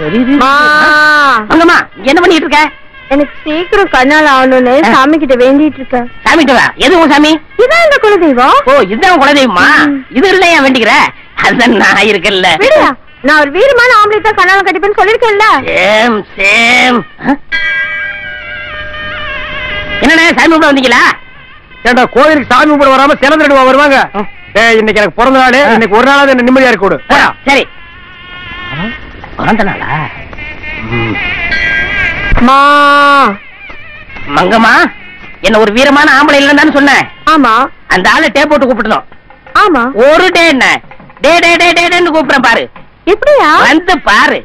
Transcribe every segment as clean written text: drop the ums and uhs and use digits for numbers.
மங்கம்மா என்ன பண்ணிட்டு இருக்க? எனக்கு சீக்கிரம் கண்ணால் ஆகணும்னு சாமி கிட்ட வேண்டிட்டு இருக்கேன். சாமி கிட்ட எதுவும் சாமி? இதான் இந்த குலதெய்வம். ஓ இதுதான் குலதெய்வமா? இது இல்லையா வேண்டிக்கிற? அதுதான் நான் இருக்கல. நான் ஒரு வீரமான ஆம்பளை தான் கண்ணால கட்டிப்பேன்னு சொல்லிருக்கேன்ல. Same same. என்னண்ணே சாமி கும்பிட வந்தீங்களா? ஏண்டா கோயிலுக்கு சாமி கும்பிட வராம சிறந்துடுவா வருவாங்க. இன்னைக்கு எனக்கு பிறந்த நாள், இன்னைக்கு ஒரு நாளாவது என்ன நிம்மதியா இருக்க கொடு. சரி பிறந்த நாளா? மங்கம்மா என்ன ஒரு வீரமான ஆம்பளை இல்லன்னு சொன்னேன். ஆமா. அந்த ஆளை டே போட்டு கூப்பிட்டோம். ஆமா. ஒரு டே என்ன டே டே டே டேன்னு கூப்பிடுறேன் பாரு. எப்படியா? வந்து பாரு.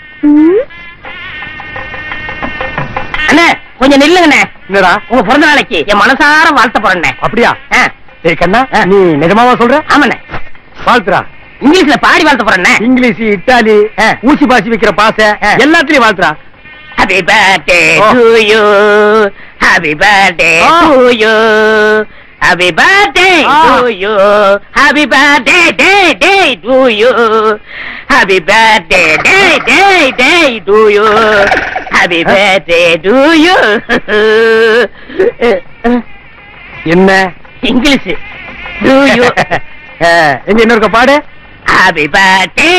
அண்ணே கொஞ்சம் நில்லுங்கண்ணே. என்னடா உங்க பிறந்த நாளைக்கு என் மனசார வாழ்த்த போறேன். அப்படியா? ஏய் கண்ணா நீ நிஜமாவா சொல்ற? ஆமாண்ணே. வாழ்த்துறா. இங்கிலீஷ்ல பாடி வாழ்த்த போறேன். இங்கிலீஷ், இட்டாலி, ஊசி பாசி வைக்கிற பாசை எல்லாத்துலயும் வாழ்த்துறா. Happy birthday to you. Happy birthday to you. Happy birthday to you. Happy birthday day to you. Happy birthday day to you. Happy birthday to you. என்ன இங்கிலீஷ் do you? எங்க இன்னொருக்க பாடு. Happy birthday.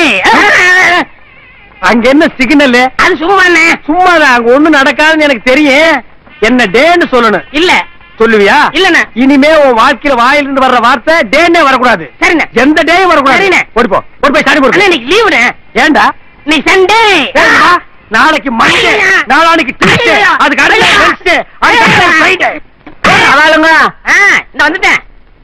அங்க என்ன signal? அது சும்மாண்ணே. சும்மாதான், அங்க ஒண்ணு நடக்காதுன்னு எனக்கு தெரியும். என்ன டேன்னு சொல்லணும். இல்ல சொல்லுவியா? இல்லண்ணே. இனிமே உன் வாழ்க்கையில வாயிலிருந்து வர்ற வார்த்தை டேன்னே வரக்கூடாது. சரிண்ணே. எந்த டேயும் வரக்கூடாது. சரிண்ணே. ஓடி போய் சாடி போடு. இன்னைக்கு லீவுண்ணே. ஏண்டா? நீ சண்டே. நாளைக்கு மண்டே, நாளானைக்கு டியூஸ்டே, அதுக்கு அடுத்த வெட்னஸ்டே, அதுக்கு ஃப்ரைடே. அவாளுங்க இந்த வந்துட்டேன்.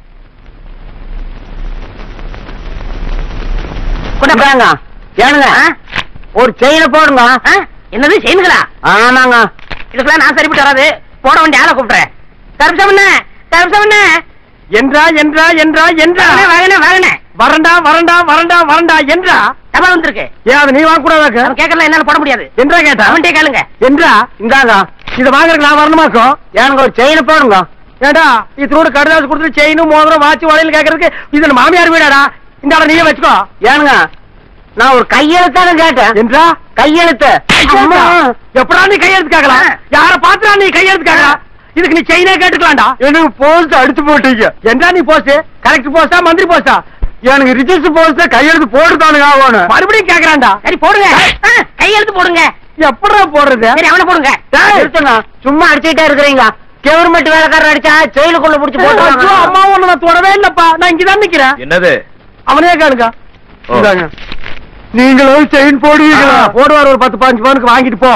கொண்ட போறாங்க. ஏனுங்க ஒரு செயினை போடுங்க. என்னது செயின்களா? ஆமாங்க. இதுக்கெல்லாம் நான் சரிப்பட்டு வராது. போட வேண்டிய ஆளை கூப்பிடுறேன். கருப்சமண்ணே கருப்சமண்ணே. என்றா என்றா என்றா என்றா வாங்கண்ணே வாங்கண்ணே. வரண்டா வரண்டா வரண்டா வரண்டா என்றா தபால் வந்திருக்கு. ஏன் அதை நீ வாங்க கூடாதாக்க? அவன் கேட்கல என்னால போட முடியாது. என்றா கேட்டா? அவன்கிட்ட கேளுங்க. என்றா இந்தாங்க இதை வாங்குறதுக்கு நான் வரணுமாக்கும்? எனக்கு ஒரு செயினை போடுங்க. ஏண்டா இதோட கடுதாசு கொடுத்துட்டு செயினும் மோதிரம் வாட்சி வளையல் கேட்கறதுக்கு இது மாமியார் வீடாடா. இந்த நீயே வச்சுக்கோ. ஏனுங்க நான் ஒரு கையெழுத்தான கேட்டேன். என்றா கையெழுத்து? எப்படா நீ கையெழுத்து கேட்கலாம்? யார பாத்துறா நீ கையெழுத்து கேட்கலாம்? இதுக்கு நீ செயினே கேட்டுக்கலாம்டா. எனக்கு போஸ்ட் அடிச்சு போட்டீங்க. என்றா நீ போஸ்ட் கலெக்டர் போஸ்டா மந்திரி போஸ்டா? எனக்கு ரிஜிஸ்டர் போஸ்ட் கையெழுத்து போட்டுதானுங்க ஆகணும். மறுபடியும் கேக்குறான்டா. சரி போடுங்க. கையெழுத்து போடுங்க. எப்படா போடுறது? சரி அவனை போடுங்க. சும்மா அடிச்சுட்டே இருக்கிறீங்க. கவர்மெண்ட் வேலைக்காரர் அடிச்சா ஜெயிலுக்குள்ள புடிச்சு போட்டு. அம்மா ஒண்ணு நான் தொடவே இல்லப்பா. நான் இங்கதான் நிக்கிறேன். என்னது? அவனே கேளுங்க. நீங்களும் செயின் போடுவீங்களா? போடுவார். ஒரு 10-15 பவுனுக்கு வாங்கிட்டு போ.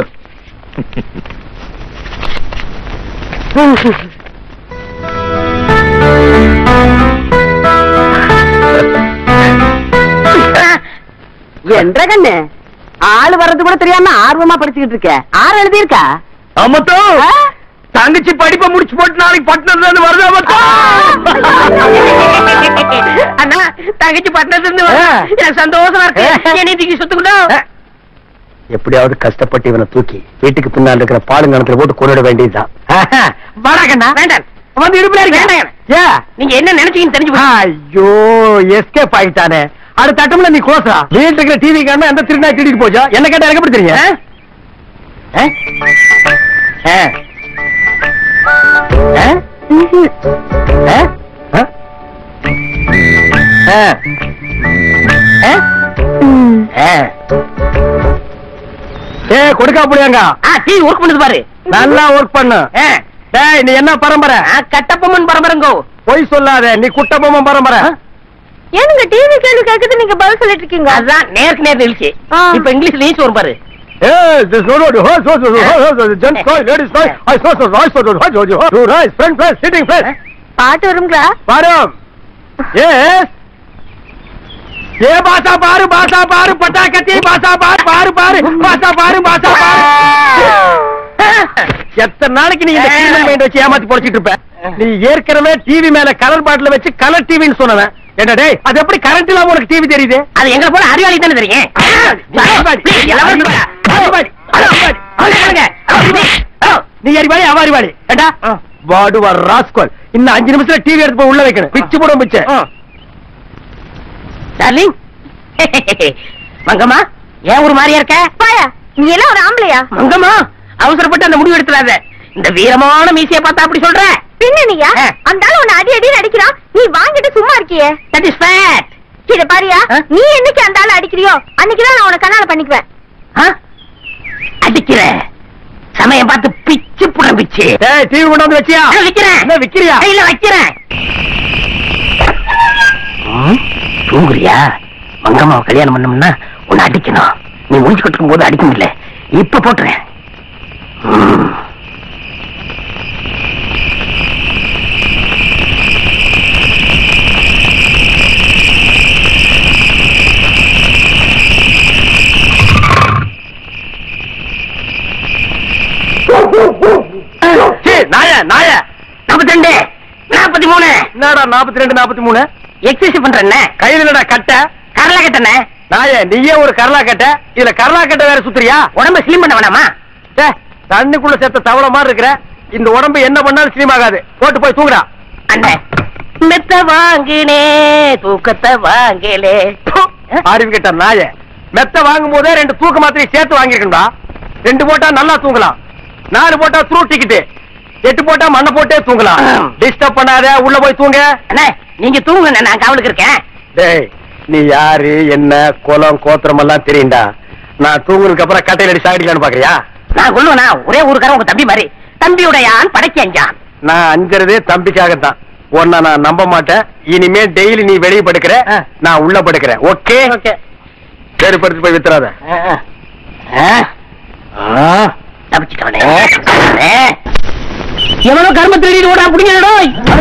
என்ற கண்ணு ஆளு வர்றது கூட தெரியாம ஆர்வமா படிச்சுக்கிட்டு இருக்க. ஆறு எழுதி இருக்கா? அம்மத்தோ தங்கச்சி படிப்பை முடிச்சு போட்டு நாளைக்கு பட்டணத்துல இருந்து வருது. அம்மத்தோ அண்ணா தங்கச்சி பட்டணத்துல இருந்து எனக்கு சந்தோஷமா இருக்கு. என்னை தூக்கி சுத்துக்கணும். எப்படியாவது கஷ்டப்பட்டு இவனை தூக்கி வீட்டுக்கு பின்னால் இருக்கிற பாலுங்கணத்துல போட்டு கொண்டுட வேண்டியதுதான். வணக்கண்ணா. வேண்டாம் வந்து இடுப்புல இருக்க. நீங்க என்ன நினைச்சீங்கன்னு தெரிஞ்சு. ஐயோ எஸ்கேப் ஆகிட்டானே. அது தட்டமுல நீ கோசா வீட்டுல இருக்கிற டிவி காரணம் எந்த திருநா திருடிட்டு போச்சா? என்ன கேட்டா எனக்கு எப்படி தெரியும்? கொடுக்கா புடியாங்க. டிவி ஒர்க் பண்ணுது பாரு. நல்லா ஒர்க் பண்ணு. நீ என்ன பரம்பரை? கட்டப்பொம்மன் பரம்பரைங்கோ. பொய் சொல்லாத. நீ குட்டப்பொம்மன் பரம்பரை. ஏனுங்க டிவி கேள்வி கேட்குது நீங்க பதில் சொல்லிட்டு இருக்கீங்க? அதான் நேருக்கு நேர் நிகழ்ச்சி. இப்ப இங்கிலீஷ்ல நீச்சு வரும் பாரு. பாட்டு வருங்களா? வரும். ஏ பாசா பாரு பாசா பாரு பட்டாக்கத்தி பாசா பாரு பாரு பாரு பாசா பாரு பாசா பாரு. எத்தனை நாளைக்கு நீ இந்த கிரிமினல் மைண்ட் வச்சு ஏமாத்தி பொழைச்சிட்டு இருப்ப? நீ ஏற்கனவே டிவி மேல கலர் பாட்டில வச்சு கலர் டிவின்னு சொன்னவன். என்ன டேய் அது எப்படி கரண்ட் இல்லாம உனக்கு டிவி தெரியுது? அது எங்க போல அறிவாளி தானே தெரியும். நீ அறிவாளி அவ அறிவாளி. ஏண்டா வாடுவார் ராஸ்கோல். இன்னும் 5 நிமிஷத்துல டிவி எடுத்து போய் உள்ள வைக்கணும். பிச்சு போட பிச்சை. டார்லிங் மங்கம்மா ஏன் ஒரு மாதிரியா இருக்க? பாயா, நீ எல்லாம் ஒரு ஆம்பளையா? மங்கம்மா, அவசரப்பட்டு அந்த முடிவு எடுத்துறாத. இந்த வீரமான மீசைய பார்த்தா அப்படி சொல்ற? பின்னணியா? அந்த ஆளு உன்னை அடி அடின்னு அடிக்கிறான், நீ வாங்கிட்டு சும்மா இருக்கியே. That is fact. இத பாரியா, நீ என்னைக்கு அந்த ஆளு அடிக்கிறியோ அன்னைக்குதான் நான் உன கண்ணால பண்ணிக்குவேன். அடிக்கிற சமயம் பார்த்து பிச்சு புடம்பிச்சு. டிவி கொண்டு வந்து வச்சியா? வைக்கிறேன். விக்கிறியா? இல்ல வைக்கிறேன். தூங்குறியா? மங்கம்மாவை கல்யாணம் பண்ணோம்னா உன்னை அடிக்கணும். நீ முடிச்சு கட்டுக்கும் போது அடிக்க முடியல. இப்ப போட்டுறேன். நாய நாய 42 43. என்னடா 42 43 எக்ஸசைஸ் பண்றேன்ன. கையில என்னடா கட்ட? கரலா கட்டனே. நாய நீயே ஒரு கரலா கட்ட, இதுல கரலா கட்ட வேற சுத்துறியா? உடம்ப ஸ்லிம் பண்ண வேணாமா? தண்ணிக்குள்ள சேர்த்த தவளை மாதிரி இருக்கிற இந்த உடம்பு என்ன பண்ணாலும் ஸ்லிம் ஆகாது. போட்டு போய் தூங்குடா. அண்ணே, மெத்த வாங்கினே தூக்கத்தை வாங்கலே. அறிவு கேட்ட நாய, மெத்த வாங்கும் போதே 2 தூக்க மாத்திரை சேர்த்து வாங்கிருக்கா. 2 போட்டா நல்லா தூங்கலாம், 4 போட்டா த்ரூ டிக்கெட், 8 போட்டா மண்ணை போட்டே தூங்கலாம். டிஸ்டர்ப் பண்ணாத, உள்ள போய் தூங்க. அண்ணே, நீங்க தூங்குங்க, நான் காவலுக்கு இருக்கேன். டேய், நீ யாரு என்ன குலம் கோத்திரம் எல்லாம் தெரியுண்டா. நான் தூங்குறதுக்கு அப்புறம் கட்டையில அடி சாடிக்கலான்னு பாக்குறியா? நான் கொள்ளுவனா? ஒரே ஊருக்காரன் உங்க தம்பி மாதிரி. தம்பியுடையான் படைக்கஞ்சான். நான் அஞ்சறதே தம்பிக்காகத்தான். உன்னை நான் நம்ப மாட்டேன். இனிமே டெய்லி நீ வெளியே படுக்கிற, நான் உள்ள படுக்கிறேன். ஓகே? சரி, படுத்து போய் வித்துறாத. எவனோ கர்ம தேடி ஓடா புடிங்கடோ.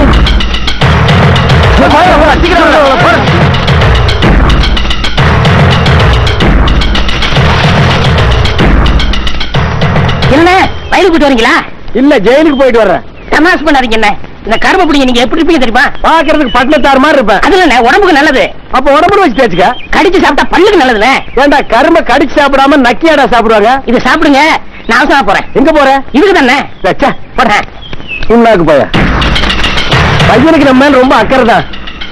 என்ன வயலுக்கு போயிட்டு வரீங்களா? இல்ல, ஜெயிலுக்கு போயிட்டு வர்றேன். தமாஷ் பண்ணாதீங்க. என்ன இந்த கர்ம புடிங்க நீங்க எப்படி இருப்பீங்க தெரியுமா? பாக்குறதுக்கு பட்டினத்தார் மாதிரி இருப்பேன். அதுல உடம்புக்கு நல்லது. அப்ப உடம்புல வச்சு தேச்சுக்க. கடிச்சு சாப்பிட்டா பல்லுக்கு நல்லதுல. ஏண்டா கரும்ப கடிச்சு சாப்பிடாம நக்கியாடா சாப்பிடுவாங்க? இது சாப்பிடுங்க, நான் அவசரமா போறேன். எங்க போற? இதுக்கு தானே போறேன். உன்னாக்கு போய பையனுக்கு நம்ம மேல ரொம்ப அக்கறை தான்.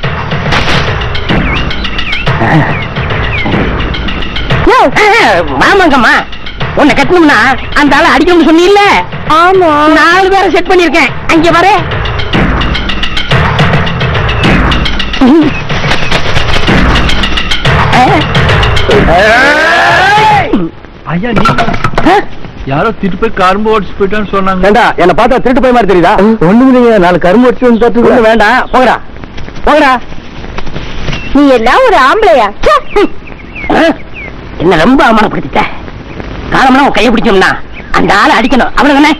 மாமாங்கம்மா, உன்னை கட்டணும்னா அந்த ஆளை அடிக்கணும்னு சொன்னீல்ல? ஆமா, 4 பேரை செட் பண்ணிருக்கேன். அங்க வர ஐயா, நீ யாரோ திருப்பி கரும்பு ஓடிச்சு போயிட்டான்னு சொன்னாங்க. ஏண்டா என்ன பார்த்தா திருட்டு போய் மாதிரி தெரியுதா? ஒண்ணுமே இல்லைங்க, 4 கரும்பு வச்சு வேண்டாம். போகடா போகடா. நீ எல்லாம் ஒரு ஆம்பளையா? என்ன ரொம்ப அவமானப்படுத்திட்ட. காலம்னா உன் கையை பிடிக்கணும்னா அந்த ஆளை அடிக்கணும், அவ்வளவுதானே?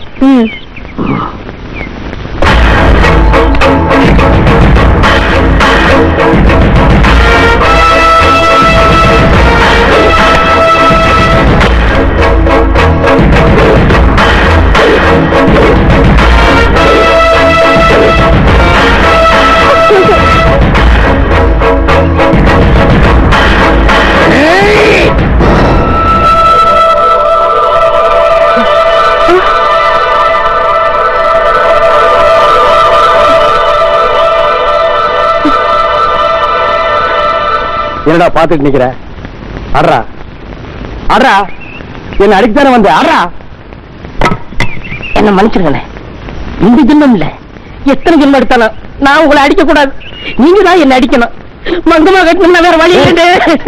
என்னடா பாத்துட்டு நிக்கிற? அட்ரா அட்ரா, என்ன அடிக்கத்தானே வந்த? அட்ரா. என்ன மன்னிச்சிருங்க. இந்த ஜென்மம் இல்ல, எத்தனை ஜென்மம் எடுத்தாலும் நான் உங்களை அடிக்க கூடாது. நீங்க தான் என்ன அடிக்கணும். மங்கமா கட்டணும்னா வேற வழி இல்ல.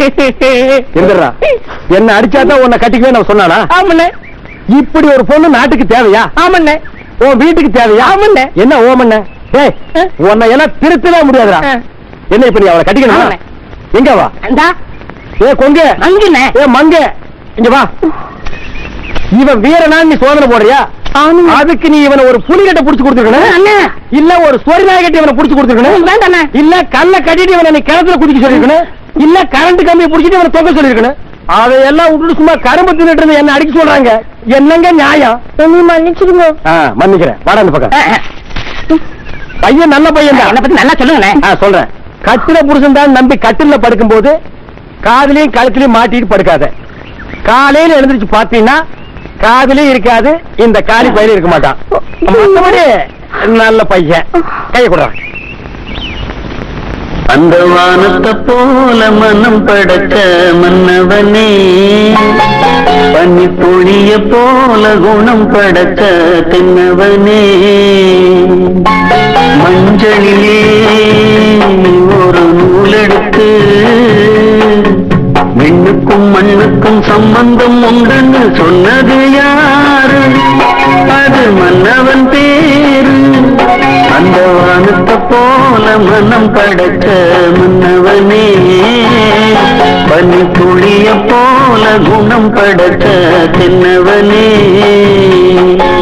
என்ன அடிச்சாதான் உன்னை கட்டிக்கவே நான் சொன்னானா? ஆமண்ணே. இப்படி ஒரு பொண்ணு நாட்டுக்கு தேவையா? ஆமண்ணே. உன் வீட்டுக்கு தேவையா? ஆமண்ணே. என்ன ஓமண்ணே? ஏய், உன்னை எல்லாம் திருத்தவே முடியாதுடா. என்ன இப்ப நீ அவளை கட்டிக்கணும்? எங்க வா? ஏ கொங்க, ஏ மங்க, இங்க வா. இவன் வீரனா நீ சோதனை போடுறியா? அதுக்கு நீ இவனை ஒரு புலி கட்ட புடிச்சு கொடுத்துருக்கணும், இல்ல ஒரு சொரி நாய் கட்டி இவனை புடிச்சு கொடுத்துருக்கணும், இல்ல கல்ல கட்டிட்டு இவனை நீ கிணத்துல குதிக்க சொல்லிருக்கணும், இல்ல கரண்ட் கம்பியை புடிச்சிட்டு இவனை தொங்க சொல்லிருக்கணும். அதையெல்லாம் விட்டுட்டு சும்மா கரும்பு தின்னுட்டு இருந்து என்ன அடிக்க சொல்றாங்க. என்னங்க நியாயம்? மன்னிச்சிருங்க. மன்னிக்கிறேன். வாடா அந்த பக்கம். பையன் நல்ல பையன் தான். என்ன பத்தி நல்லா சொல்லுங்க. சொல்றேன். கட்டில புருஷன் தான் நம்பி கட்டில படுக்கும் போது காதலையும் கழுத்திலையும் மாட்டிட்டு படுக்காத. காலையில எழுந்திருச்சு பாத்தீங்கன்னா காதலையும் இருக்காது, இந்த காலி பையில இருக்க மாட்டான். மற்றபடி நல்ல பையன். கைய கொடுறான். அந்த வானத்தை போல மனம் படைச்ச மன்னவனே பனி பொழிய போல குணம் படைச்ச தென்னவனே மஞ்சளிலே ஒரு நூலெடுத்து விண்ணுக்கும் மண்ணுக்கும் சம்பந்தம் உண்டுன்னு சொன்னது யாரு அது மன்னவன் பேரு அந்த வானத்தை போல மனம் படைச்ச மன்னவனே பனி புளிய போல குணம் படைச்ச தென்னவனே